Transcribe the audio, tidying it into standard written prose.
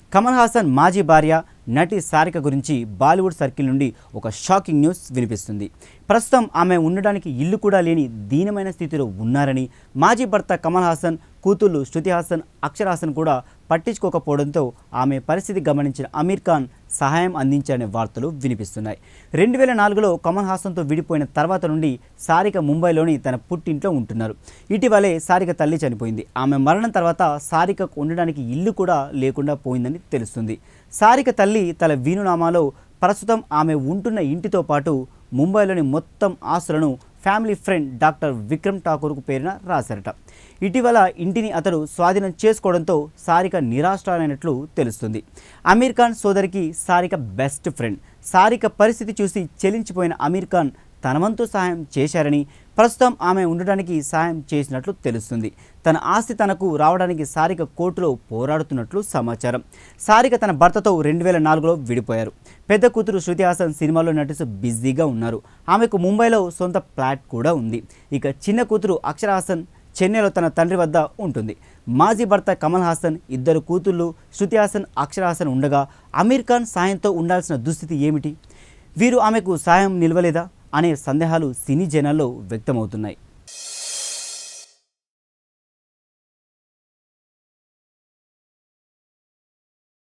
కమల్ హాసన్ మాజీ భార్య నటి సారిక గురించి బాలీవుడ్ సర్కిల్ నుండి ఒక షాకింగ్ న్యూస్ వినిపిస్తుంది. ప్రస్తుతం ఆమె ఉండడానికి ఇల్లు కూడా లేని దీనమైన స్థితిలో ఉన్నారని, మాజీ భర్త కమల్ హాసన్ కూతుళ్ళు శృతి హాసన్, అక్షర హాసన్ కూడా పట్టించుకోకపోవడంతో ఆమె పరిస్థితి గమనించిన అమీర్ ఖాన్ సహాయం అందించారనే వార్తలు వినిపిస్తున్నాయి. 2004లో కమల్ హాసన్తో విడిపోయిన తర్వాత నుండి సారిక ముంబైలోని తన పుట్టింట్లో ఉంటున్నారు. ఇటీవలే సారిక తల్లి చనిపోయింది. ఆమె మరణం తర్వాత సారికకు ఉండడానికి ఇల్లు కూడా లేకుండా పోయిందని తెలుస్తుంది. సారిక తల్లి తన వీలునామాలో ప్రస్తుతం ఆమె ఉంటున్న ఇంటితో పాటు ముంబైలోని మొత్తం ఆస్తులను ఫ్యామిలీ ఫ్రెండ్ డాక్టర్ విక్రమ్ ఠాకూర్కు పేరున రాశారట. ఇటీవల ఇంటిని అతడు స్వాధీనం చేసుకోవడంతో సారిక నిరాశ్రయులైనట్లు తెలుస్తుంది. అమీర్ ఖాన్ సోదరికి సారిక బెస్ట్ ఫ్రెండ్. సారిక పరిస్థితి చూసి చెలించిపోయిన అమీర్ ఖాన్ తన వంతు సహాయం చేశారని, ప్రస్తుతం ఆమె ఉండడానికి సహాయం చేసినట్లు తెలుస్తుంది. తన ఆస్తి తనకు రావడానికి సారిక కోర్టులో పోరాడుతున్నట్లు సమాచారం. సారిక తన భర్తతో 2004లో విడిపోయారు. పెద్ద కూతురు శృతి హాసన్ సినిమాలో నటిస్తూ బిజీగా ఉన్నారు. ఆమెకు ముంబైలో సొంత ఫ్లాట్ కూడా ఉంది. ఇక చిన్న కూతురు అక్షర హాసన్ చెన్నైలో తన తండ్రి వద్ద ఉంటుంది. మాజీ భర్త కమల్ హాసన్, ఇద్దరు కూతుళ్ళు శృతి హాసన్, అక్షర హాసన్ ఉండగా అమీర్ ఖాన్ సాయంతో ఉండాల్సిన దుస్థితి ఏమిటి? వీరు ఆమెకు సాయం నిలవలేదా అనే సందేహాలు సినీ జనాల్లో వ్యక్తమవుతున్నాయి.